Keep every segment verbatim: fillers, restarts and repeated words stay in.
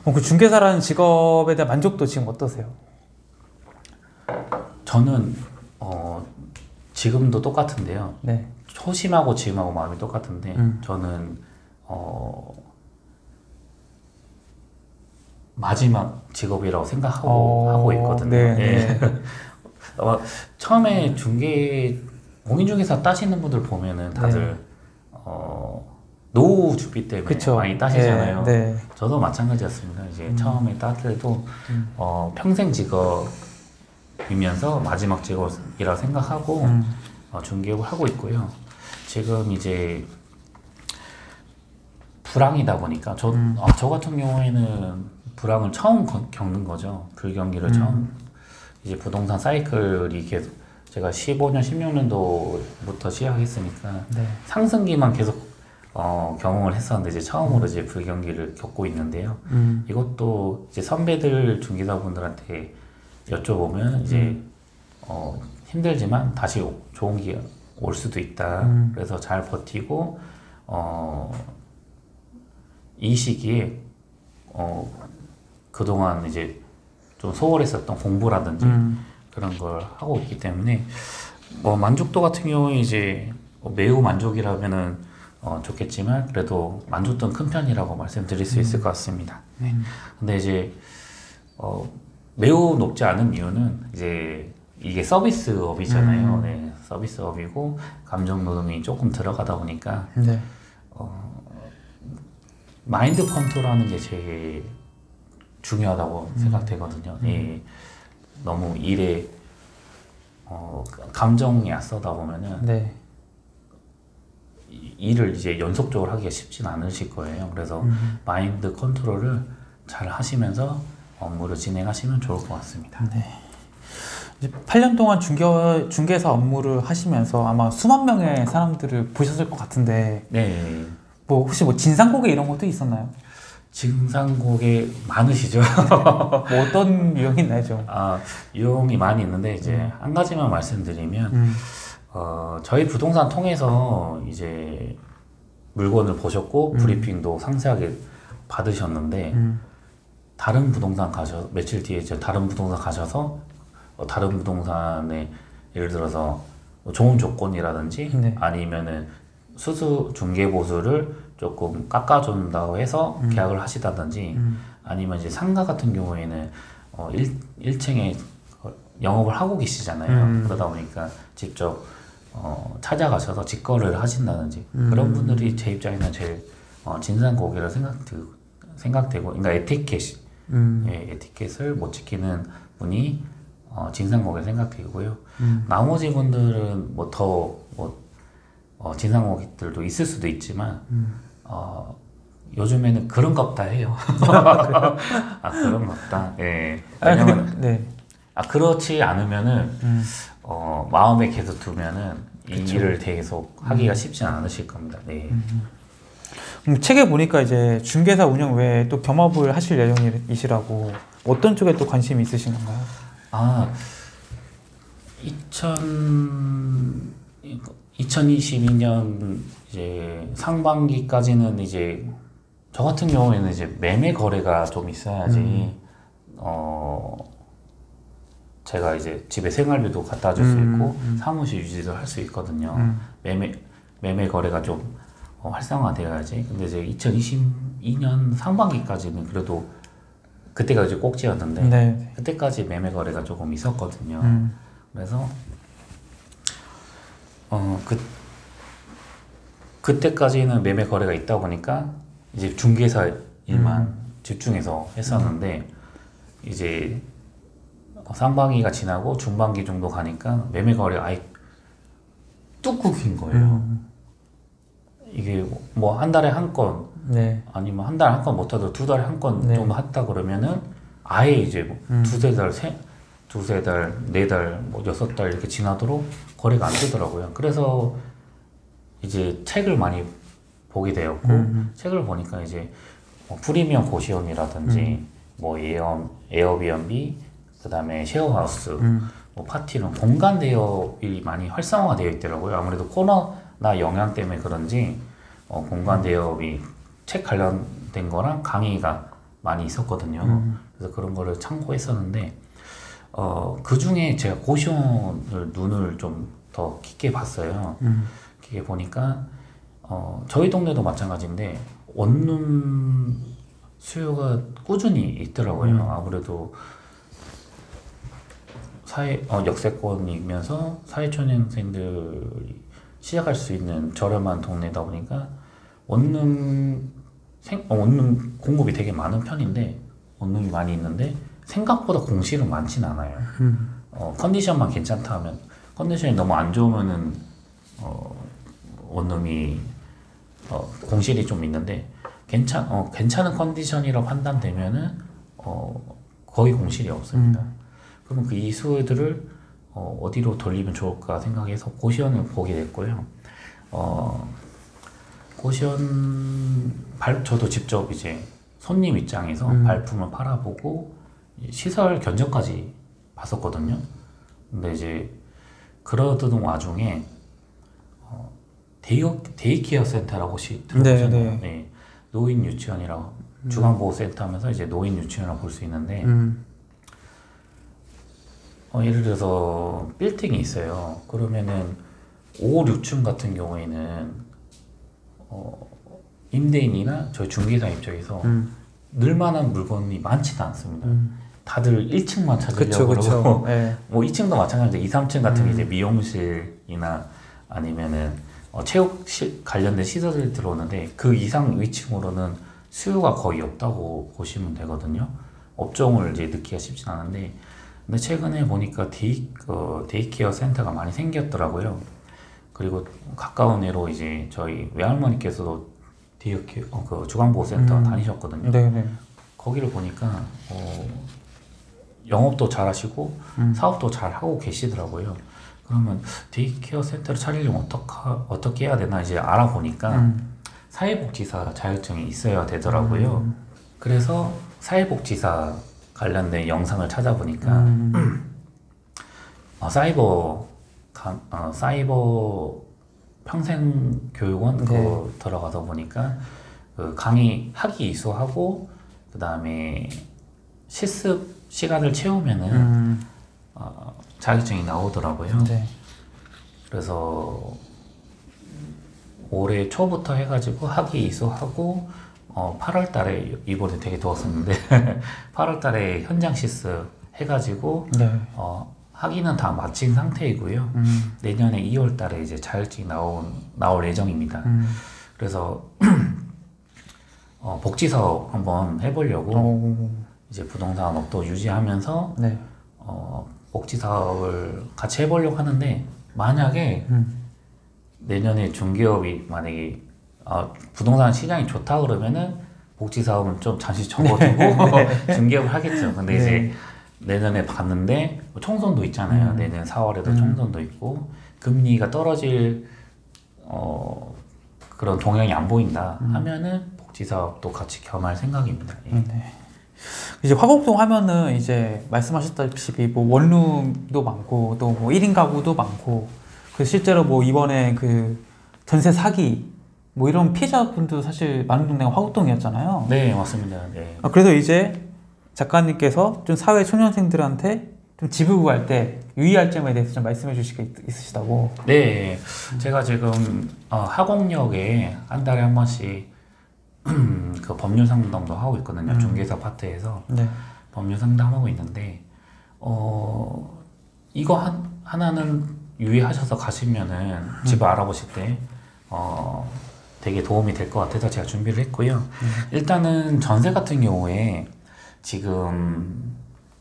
그 중개사라는 직업에 대한 만족도 지금 어떠세요? 저는 어, 지금도 똑같은데요. 네. 초심하고 지금하고 마음이 똑같은데 음. 저는 어, 마지막 직업이라고 생각하고 어, 하고 있거든요. 네, 예. 네. 어, 처음에 중개 공인중개사 따시는 분들 보면은 다들 네. 어, 노후 준비 때문에 그쵸. 많이 따시잖아요. 네, 네. 저도 마찬가지였습니다. 이제 음. 처음에 딸 때도 음. 어, 평생 직업이면서 마지막 직업이라고 생각하고 음. 어, 중개업을 하고 있고요. 지금 이제 불황이다 보니까 저, 음. 아, 저 같은 경우에는 불황을 처음 거, 겪는 거죠. 불경기를 음. 처음. 이제 부동산 사이클이 계속 제가 십오 년, 십육 년도부터 시작했으니까 네. 상승기만 계속 어, 경험을 했었는데 이제 처음으로 이제 불경기를 겪고 있는데요. 음. 이것도 이제 선배들 중개사분들한테 여쭤보면 이제 음. 어, 힘들지만 다시 오- 좋은 기회가 올 수도 있다. 음. 그래서 잘 버티고 어, 이 시기에 어, 그동안 이제 좀 소홀했었던 공부라든지 음. 그런 걸 하고 있기 때문에 뭐 만족도 같은 경우에 이제 뭐 매우 만족이라면은 어, 좋겠지만 그래도 만족도는 큰 편이라고 말씀드릴 수 있을 것 같습니다. 네. 음. 근데 이제 어, 매우 높지 않은 이유는 이제 이게 서비스업이잖아요. 음. 네, 서비스업이고 감정 노동이 조금 들어가다 보니까 네. 마인드 컨트롤하는 게 제일 중요하다고 음. 생각되거든요. 예, 너무 일에 어, 감정이 앞서다 보면은 네. 이- 일을 이제 연속적으로 하기가 쉽진 않으실 거예요. 그래서 음. 마인드 컨트롤을 잘 하시면서 업무를 진행하시면 좋을 것 같습니다. 네. 이제 팔 년 동안 중개, 중개사 업무를 하시면서 아마 수만 명의 사람들을 보셨을 것 같은데 네, 뭐 혹시 뭐 진상고개 이런 것도 있었나요? 증상고개 많으시죠? 뭐 어떤 유형이 있나요 좀? 아, 유형이 많이 있는데 이제 한 가지만 말씀드리면 음. 어, 저희 부동산 통해서 이제 물건을 보셨고 음. 브리핑도 상세하게 받으셨는데 음. 다른 부동산 가셔 며칠 뒤에 이제 다른 부동산 가셔서 어, 다른 부동산에 예를 들어서 뭐 좋은 조건이라든지 네. 아니면은 수수 중개 보수를 조금 깎아준다고 해서 음. 계약을 하시다든지 음. 아니면 이제 상가 같은 경우에는 어, 일, 일 층에 영업을 하고 계시잖아요. 음. 그러다 보니까 직접 어, 찾아가셔서 직거래를 하신다든지 음. 그런 분들이 제 입장에는 제일 어, 진상고객이라 생각되고, 생각되고 그러니까 에티켓이 음. 예, 에티켓을 못 지키는 분이 어, 진상고객 생각되고요. 음. 나머지 분들은 뭐 더 뭐, 어, 진상고객들도 있을 수도 있지만 음. 어, 요즘에는 그런 것 없다 해요. 아 그런 것 없다. 예. 아, 왜냐면 근데, 네. 아 그렇지 않으면은 음. 어, 마음에 계속 두면은 이 그쵸. 일을 계속 하기가 쉽지 않으실 겁니다. 네. 음, 책에 보니까 이제 중개사 운영 외에 또 겸업을 하실 예정이시라고 어떤 쪽에 또 관심이 있으신 건가요? 아, 이천, 이천이십이 년 이제 상반기까지는 이제 저 같은 경우에는 이제 매매 거래가 좀 있어야지 음. 어 제가 이제 집에 생활비도 갖다 줄 수 음, 있고 음. 사무실 유지도 할 수 있거든요. 음. 매매 매매 거래가 좀 어, 활성화되어야지. 근데 이제 이천이십이 년 상반기까지는 그래도 그때가 이제 꼭지였는데 네. 그때까지 매매 거래가 조금 있었거든요. 음. 그래서 어 그 그때까지는 매매 거래가 있다 보니까 이제 중개사 일만 음. 집중해서 했었는데 이제 상반기가 지나고 중반기 정도 가니까 매매 거래가 아예 뚝 긴 거예요. 음. 이게 뭐 한 달에 한 건 네. 아니면 한 달에 한 건 못하도 두 달에 한 건 네. 정도 했다 그러면은 아예 이제 뭐 음. 두세 달, 세, 두세 달, 네 달, 뭐 여섯 달 이렇게 지나도록 거래가 안 되더라고요. 그래서 이제 책을 많이 보게 되었고 음. 책을 보니까 이제 뭐 프리미엄 고시원이라든지 음. 뭐 에어, 에어비앤비 그다음에 쉐어하우스 음. 뭐 파티룸 공간 대여이 많이 활성화되어 있더라고요. 아무래도 코로나 영향 때문에 그런지 어, 공간 대여이 책 관련된 거랑 강의가 많이 있었거든요. 음. 그래서 그런 거를 참고했었는데 어, 그 중에 제가 고시원을 눈을 좀 더 깊게 봤어요. 음. 깊게 보니까 어, 저희 동네도 마찬가지인데 원룸 수요가 꾸준히 있더라고요. 음. 아무래도 사회 어, 역세권이면서 사회초년생들이 시작할 수 있는 저렴한 동네다 보니까 원룸 생, 어, 원룸 공급이 되게 많은 편인데 원룸이 많이 있는데 생각보다 공실은 많진 않아요. 음. 어, 컨디션만 괜찮다 하면 컨디션이 너무 안 좋으면은 어, 원룸이 어, 공실이 좀 있는데 괜찮 어, 괜찮은 컨디션이라고 판단되면은 어, 거의 공실이 없습니다. 음. 그러면 그 이수들을 어, 어디로 돌리면 좋을까 생각해서 고시원을 보게 됐고요. 어, 고시원 발 저도 직접 이제 손님 입장에서 음. 발품을 팔아보고 시설 견적까지 봤었거든요. 근데 이제 그러던 와중에 어, 데이, 데이케어 센터라고 혹시 들어보셨나요? 네, 네. 네. 노인 유치원이라고 음. 중앙보호센터 하면서 이제 노인 유치원이라고 볼 수 있는데 음. 어, 예를 들어서 빌딩이 있어요. 그러면은 오, 육 층 같은 경우에는 어, 임대인이나 저희 중개사 입장에서 음. 늘만한 물건이 많지는 않습니다. 음. 다들 일 층만 그쵸, 찾으려고 그쵸. 그러고 네. 뭐 이 층도 마찬가지인데 이, 삼 층 같은 게 음. 이제 미용실이나 아니면은 어, 체육 시, 관련된 시설들이 들어오는데 그 이상 위층으로는 수요가 거의 없다고 보시면 되거든요. 업종을 이제 넣기가 쉽진 않은데 근데 최근에 보니까 데이, 어, 데이케어 센터가 많이 생겼더라고요. 그리고 가까운 애로 이제 저희 외할머니께서도 데이케어 어, 그 주간보호센터 음. 다니셨거든요. 네네. 거기를 보니까 어, 영업도 잘하시고 음. 사업도 잘 하고 계시더라고요. 그러면 데이케어 센터를 차리려면 어떻게 어떻게 해야 되나 이제 알아보니까 음. 사회복지사 자격증이 있어야 되더라고요. 음. 그래서 사회복지사 관련된 영상을 찾아보니까 음. 어, 사이버 가, 어, 사이버 평생교육원 네. 그거 들어가서 보니까 그 강의 학위 이수하고 그 다음에 실습 시간을 채우면은 음. 어, 자격증이 나오더라고요. 네. 그래서 올해 초부터 해가지고 학위 이수하고 어, 팔월 달에 이번에 되게 더웠었는데 팔월 달에 현장 실습 해가지고 네. 어, 학위는 다 마친 상태이고요. 음. 내년에 이월 달에 이제 자격증이 나온, 나올 예정입니다. 음. 그래서 어, 복지 사업 한번 해보려고 오. 이제 부동산 업도 유지하면서 네. 어, 복지 사업을 같이 해보려고 하는데 만약에 음. 내년에 중개업이 만약에 어, 부동산 시장이 좋다 그러면은 복지 사업은 좀 잠시 접어두고 네. 중개업을 하겠죠. 근데 네. 이제 내년에 봤는데 뭐 총선도 있잖아요. 음. 내년 사월에도 음. 총선도 있고 금리가 떨어질 어, 그런 동향이 안 보인다 음. 하면은 복지 사업도 같이 겸할 생각입니다. 예. 네. 이제 화곡동 하면은 이제 말씀하셨다시피 뭐 원룸도 많고 또 뭐 일 인 가구도 많고 그 실제로 뭐 이번에 그 전세 사기 뭐 이런 피해자분도 사실 많은 동네가 화곡동이었잖아요. 네, 맞습니다. 네. 아, 그래서 이제 작가님께서 좀 사회 초년생들한테 좀 집을 구할 때 유의할 점에 대해서 좀 말씀해 주실 게 있- 있으시다고. 네, 제가 지금 어, 하곡역에 한 달에 한 번씩 그 법률 상담도 하고 있거든요. 음. 중개사 파트에서 네. 법률 상담하고 있는데 어 이거 한, 하나는 유의하셔서 가시면은 음. 집을 알아보실 때 어, 되게 도움이 될 것 같아서 제가 준비를 했고요. 음. 일단은 전세 같은 경우에 지금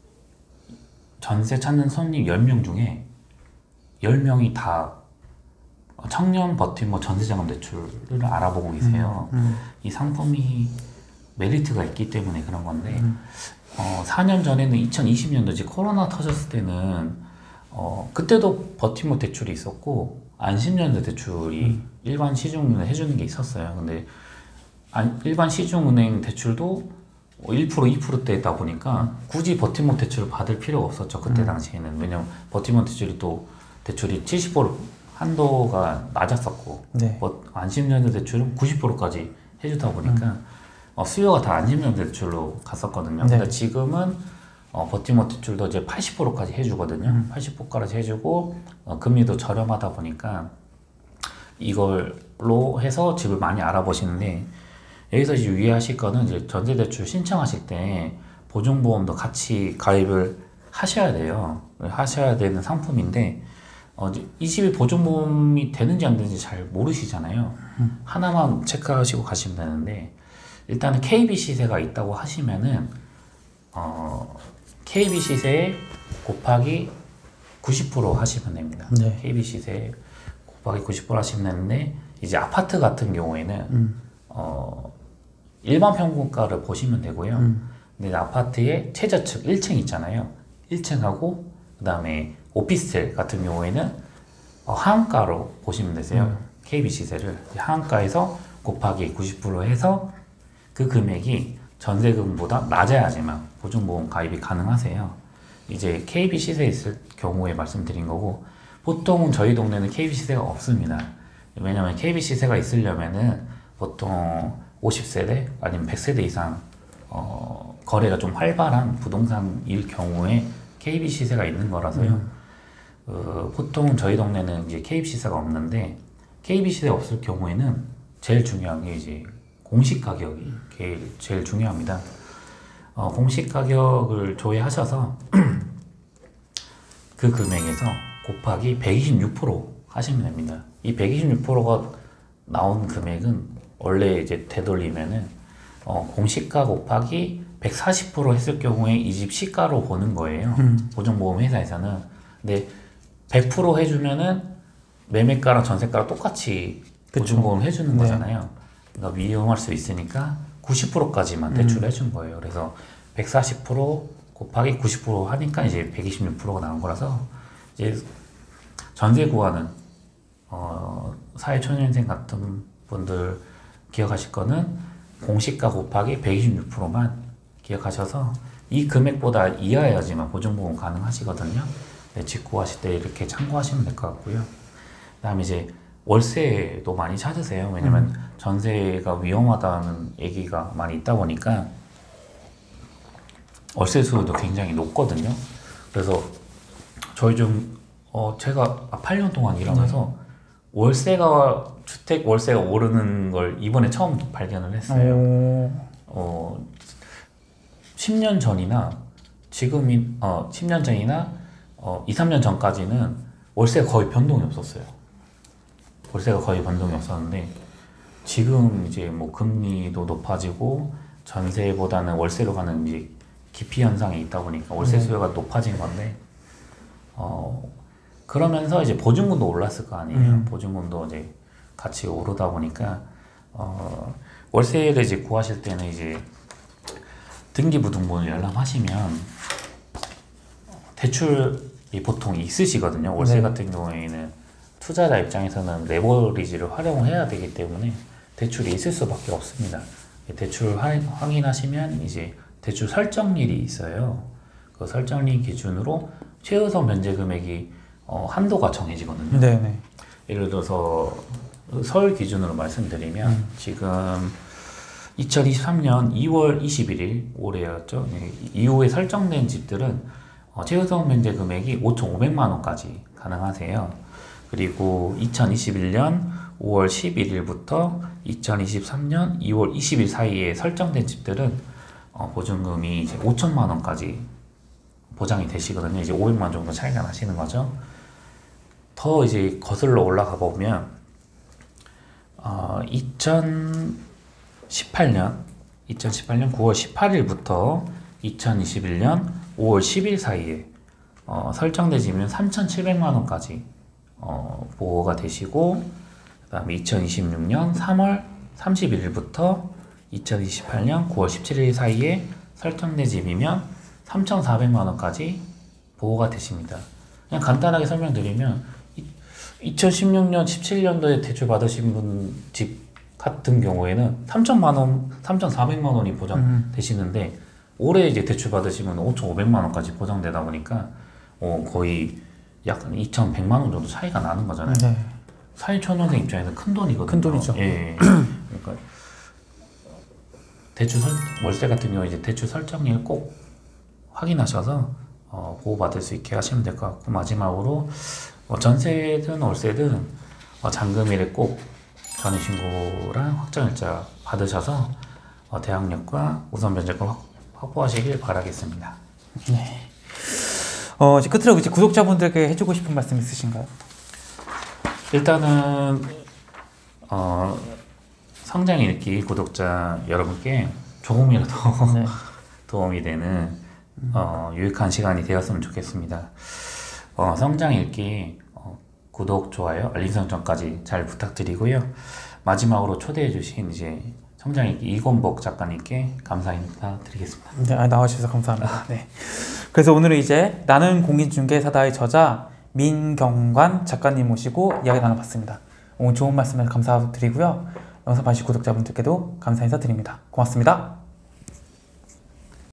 전세 찾는 손님 열 명 중에 열 명이 다 청년 버팀목 전세자금 대출을 알아보고 계세요. 음. 이 상품이 메리트가 있기 때문에 그런 건데 음. 어, 사 년 전에는 이천이십 년도 이제 코로나 터졌을 때는 어, 그때도 버팀목 대출이 있었고 안심전세 대출이 음. 일반 시중은행 해주는 게 있었어요. 근데 안, 일반 시중은행 대출도 일 퍼센트, 이 퍼센트대다 보니까 굳이 버팀목 대출을 받을 필요가 없었죠. 그때 음. 당시에는. 왜냐면 버팀목 대출이 또 대출이 칠십 퍼센트 한도가 낮았었고 네. 뭐 안심전세 대출은 구십 퍼센트까지 해주다 보니까 어, 수요가 다 안심형 대출로 갔었거든요. 네. 근데 지금은 어, 버티머 대출도 이제 팔십 퍼센트까지 해주거든요. 음. 팔십 퍼센트까지 해주고 어, 금리도 저렴하다 보니까 이걸로 해서 집을 많이 알아보시는데, 여기서 이제 유의하실 거는 이제 전세대출 신청하실 때 보증보험도 같이 가입을 하셔야 돼요. 하셔야 되는 상품인데 어, 이제 이 집이 보증보험이 되는지 안 되는지 잘 모르시잖아요. 음. 하나만 체크하시고 가시면 되는데, 일단은 케이비 시세가 있다고 하시면은 어, 케이비 시세 곱하기 구십 퍼센트 하시면 됩니다. 네. 케이비 시세 곱하기 구십 퍼센트 하시면 되는데, 이제 아파트 같은 경우에는 음. 어, 일반 평균가를 보시면 되고요. 음. 근데 아파트의 최저층 일 층 있잖아요. 일 층하고 그 다음에 오피스텔 같은 경우에는 어, 하한가로 보시면 되세요. 음. 케이비 시세를 하한가에서 곱하기 구십 퍼센트 해서 그 금액이 전세금보다 낮아야지만 보증보험 가입이 가능하세요. 이제 케이비 시세 있을 경우에 말씀드린 거고, 보통은 저희 동네는 케이비 시세가 없습니다. 왜냐면 케이비 시세가 있으려면은 보통 오십 세대 아니면 백 세대 이상 어, 거래가 좀 활발한 부동산일 경우에 케이비 시세가 있는 거라서요. 음. 어, 보통 저희 동네는 이제 케이비 시세가 없는데, 케이비 시세가 없을 경우에는 제일 중요한 게 이제 공시 가격이 제일, 제일 중요합니다. 어, 공시 가격을 조회하셔서 그 금액에서 곱하기 백이십육 퍼센트 하시면 됩니다. 이 백이십육 퍼센트가 나온 금액은 원래 이제 되돌리면은 어, 공시가 곱하기 백사십 퍼센트 했을 경우에 이 집 시가로 보는 거예요. 음. 보증보험 회사에서는. 근데 백 퍼센트 해주면은 매매가랑 전세가랑 똑같이 보증보험 해주는 네. 거잖아요. 그러니까 위험할 수 있으니까 구십 퍼센트까지만 대출을 음. 해준 거예요. 그래서 백사십 퍼센트 곱하기 구십 퍼센트 하니까 이제 백이십육 퍼센트가 나온 거라서, 이제 전세 구하는 어, 사회초년생 같은 분들 기억하실 거는 공시가 곱하기 백이십육 퍼센트만 기억하셔서 이 금액보다 이하여야지만 보증보험 가능하시거든요. 네, 집 구하실 때 이렇게 참고하시면 될 것 같고요. 그 다음에 이제 월세도 많이 찾으세요. 왜냐면 음. 전세가 위험하다는 얘기가 많이 있다 보니까 월세 수요도 굉장히 높거든요. 그래서 저희 좀 어, 제가 팔 년 동안 일하면서 네. 월세가 주택 월세가 오르는 걸 이번에 처음 발견을 했어요. 오. 어, 십 년 전이나 지금이 어, 십 년 전이나 어, 이, 삼 년 전까지는 월세가 거의 변동이 없었어요. 월세가 거의 변동이 없었는데, 지금 이제 뭐 금리도 높아지고 전세보다는 월세로 가는 이제 기피 현상이 있다 보니까 월세 수요가 음. 높아진 건데, 어, 그러면서 이제 보증금도 올랐을 거 아니에요. 음. 보증금도 이제 같이 오르다 보니까, 어, 월세를 이제 구하실 때는 이제 등기부등본을 열람하시면 대출이 보통 있으시거든요. 월세 네. 같은 경우에는 투자자 입장에서는 레버리지를 활용을 해야 되기 때문에 대출이 있을 수밖에 없습니다. 대출 확인하시면 이제 대출 설정일이 있어요. 그 설정일 기준으로 최우선 변제 금액이 어, 한도가 정해지거든요. 네네. 예를 들어서 서울 기준으로 말씀드리면 음. 지금 이천이십삼 년 이월 이십일일 올해였죠. 이후에 설정된 집들은 어, 최우선 변제 금액이 오천오백만 원까지 가능하세요. 그리고 이천이십일 년 오월 십일일부터 이천이십삼 년 이월 이십일 사이에 설정된 집들은 어, 보증금이 이제 오천만 원까지 보장이 되시거든요. 이제 오백만 원 정도 차이가 나시는 거죠. 더 이제 거슬러 올라가 보면 어, 이천십팔 년 이천십팔 년 구월 십팔일부터 이천이십일 년 오월 십일 사이에 어, 설정된 집은 삼천칠백만 원까지 어, 보호가 되시고, 그 다음에 이천이십육 년 삼월 삼십일일부터 이천이십팔 년 구월 십칠일 사이에 설정된 집이면 삼천사백만 원까지 보호가 되십니다. 그냥 간단하게 설명드리면 이천십육 년, 십칠 년도에 대출 받으신 분 집 같은 경우에는 삼천만 원, 삼천사백만 원이 보장되시는데 음. 올해 이제 대출 받으시면 오천오백만 원까지 보장되다 보니까 어, 거의 약 이천백만 원 정도 차이가 나는 거잖아요. 네. 사회초년생 입장에서 큰 돈이거든요. 큰 돈이죠. 예. 그러니까 대출 설, 월세 같은 경우 이제 대출 설정일 꼭 확인하셔서 어, 보호받을 수 있게 하시면 될 것 같고, 마지막으로 어, 전세든 월세든 어, 잔금일에 꼭 전입신고랑 확정일자 받으셔서 어, 대항력과 우선 변제금 확- 확보하시길 바라겠습니다. 네. 어, 이제 끝으로 이제 구독자분들께 해주고 싶은 말씀 있으신가요? 일단은 어, 성장 읽기 구독자 여러분께 조금이라도 네. 도움이 되는 어, 유익한 시간이 되었으면 좋겠습니다. 어, 성장 읽기 어, 구독, 좋아요, 알림 설정까지 잘 부탁드리고요. 마지막으로 초대해 주신 이제 성장 읽기 이건복 작가님께 감사 인사 드리겠습니다. 네, 아, 나와주셔서 감사합니다. 네. 그래서 오늘은 이제 나는 공인중개사다의 저자 민경관 작가님 모시고 이야기 나눠봤습니다. 오늘 좋은 말씀을 감사드리고요. 영상 봐주신 구독자분들께도 감사 인사드립니다. 고맙습니다.